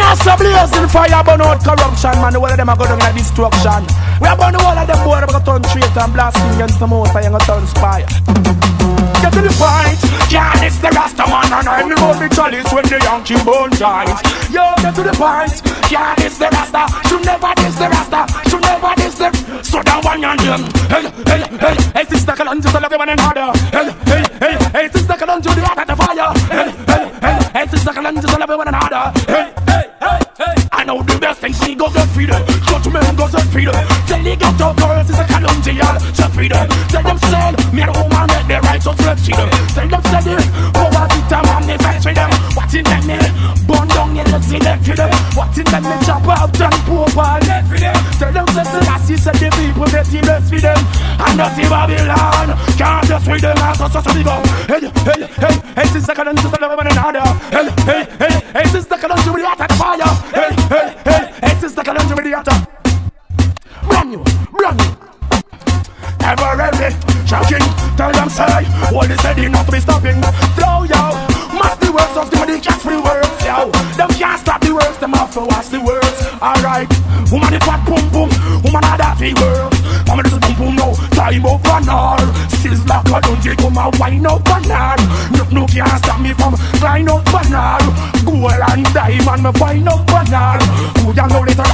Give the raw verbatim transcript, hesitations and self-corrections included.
Master blazing fire, burn out corruption, man. The whole of them are going to destruction. We are burn the whole of them boy, we're going to turn traitor and blasting against the most, and you're going to turn spy. Get to the point, yeah, it's the Rasta man, and I'm the road with chalice when the Yankee bone shines. Yo, get to the point, yeah, it's the Rasta. Should never diss the Rasta, should never diss the. So down one and them. Hey, hey, hey, hey, sister, can you tell everyone another? Hey, hey, hey, hey, sister, can you do the heart at the fire? Hey, hey, hey, hey, sister, can you tell everyone another? Hey, hey, hey, hey. I know the best thing, she go get freedom. Go to me and go get freedom. Tell the ghetto girls, it's a calumnial, just freedom. Tell them say, me and woman make the right to freedom. Tell them say the poverty time manifest freedom. What in them me, burn down in the city, freedom. What in them me, chop out and poor let freedom. Tell them say, Selassie said the people get the best freedom. And not the Babylon, can't just freedom out of society go. Hey, hey, hey, hey, sister, can you tell everyone another? Hey, hey, hey, hey, sister, can you do the heart at fire? Hey, hey, hey, hey, sister, can you do the heart? Brand new, brand new. Ever ready, shouting, tell them say, all is ready not to be stopping. Throw yo, mask the words of the money, catch free words, yo. Them can't stop the words, them have to watch the words. Alright, woman is fat boom boom, woman are that the world. Mama this boom boom now, time up and all. Sizzla, God don't you come and wine up and all. No, no can't stop me from flying up and all. Gold and diamond, me fine up and all. Who ya know later